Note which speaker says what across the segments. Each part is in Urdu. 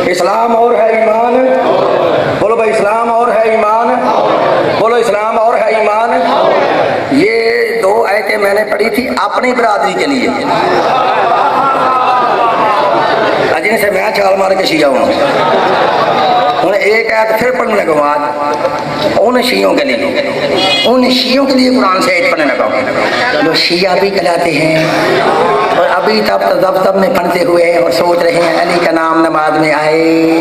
Speaker 1: اسلام اور ہے ایمان، بولو بھائی اسلام اور ہے ایمان، بولو اسلام اور ہے ایمان۔ یہ دو آیتیں میں نے پڑھی تھی اپنی برادری کے لیے، جن سے میں چھال مار کے شیعہ ہوں۔ انہیں ایک آیت پھر پڑھنے لگا ہوں آج ان شیعوں کے لیے، ان شیعوں کے لیے قرآن سے آیت پڑھنے لگا ہوں جو شیعہ بھی کہلاتے ہیں اور ابھی تب میں پڑھتے ہوئے اور سوچ رہے ہیں علی کا نام نماز میں آئے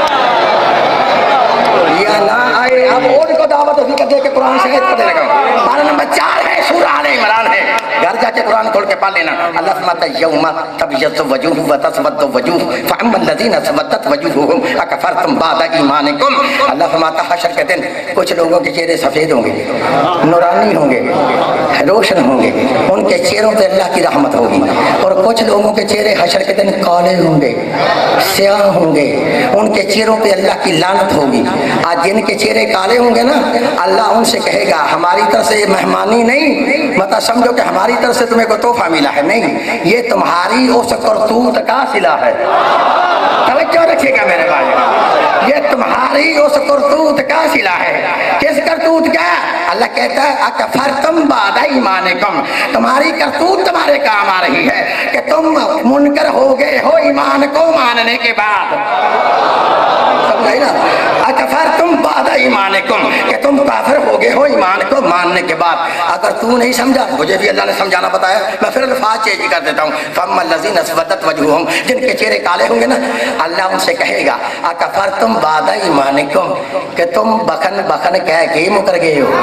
Speaker 1: یا نہ آئے۔ اب ان کو دعوت اسی کر دے کہ قرآن سے آیت پڑھنے لگا ہوں۔ پارہ نمبر 4 ہے، سورہ آل عمران ہے، گھر جا کے قرآن کھول کے پڑھ لینا۔ اللہ فرماتا ہے یوم تبیض وجوہ وتسود وجوہ فاما الذین اسودت وجوہہم اکفرتم بعد ایمانکم۔ اللہ فرماتا ہے حشر کے دن کچھ لوگوں کے چہرے سفید ہوں گے، نورانی ہوں گے، روشن ہوں گے، ان کے چہروں پہ اللہ کی رحمت ہوگی، اور کچھ لوگوں کے چہرے حشر کے دن کالے ہوں گے، سیاہ ہوں گے، ان کے چہروں پہ اللہ کی لعنت ہوگی۔ آج جن کے چہرے کالے ہوں گے نا، اللہ ان سے کہے گا ہماری طرف سے یہ مہمانی نہیں، مت سمجھو کہ ہماری طرف سے تمہیں کوئی تحفہ ملا ہے، نہیں، یہ تمہاری اس کرتوت کا صلہ ہے۔ توجہ رکھیے گا میرے بھائی، یہ تمہاری اس کرتوت کا صلہ ہے۔ کس کرتوت کا؟ اللہ کہتا ہے اکفرتم بعد ایمانکم، تمہاری کرتوت تمہارے کام آ رہی ہے کہ تم منکر ہو گئے ہو ایمان کو ماننے کے بعد۔ سمجھائی نا؟ اکفرتم بعد ایمانکم، کہ تم کافر ہو گئے ہو ایمان کو ماننے کے بعد۔ اگر تو نہیں سمجھا، مجھے بھی اللہ نے سمجھانا بتایا، میں پھر الفاظ چینج کر دیتا ہوں۔ فَأَمَّا الَّذِينَ اسْوَدَّتْ وَجُوهُمْ، جن کے چہرے کالے ہوں گے نا، اللہ ان سے کہے گا اکفرتم بعد ایمانکم، کہ تم بخن بخن کہہ کے مکر گئے ہو،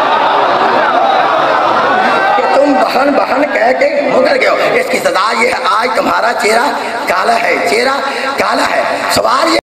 Speaker 1: کہ تم بخن بخن کہہ کے مکر گئے ہو۔ اس کی سزا یہ ہے آج تمہارا چہرہ کالا ہے، چہرہ کالا ہے۔ سوال یہ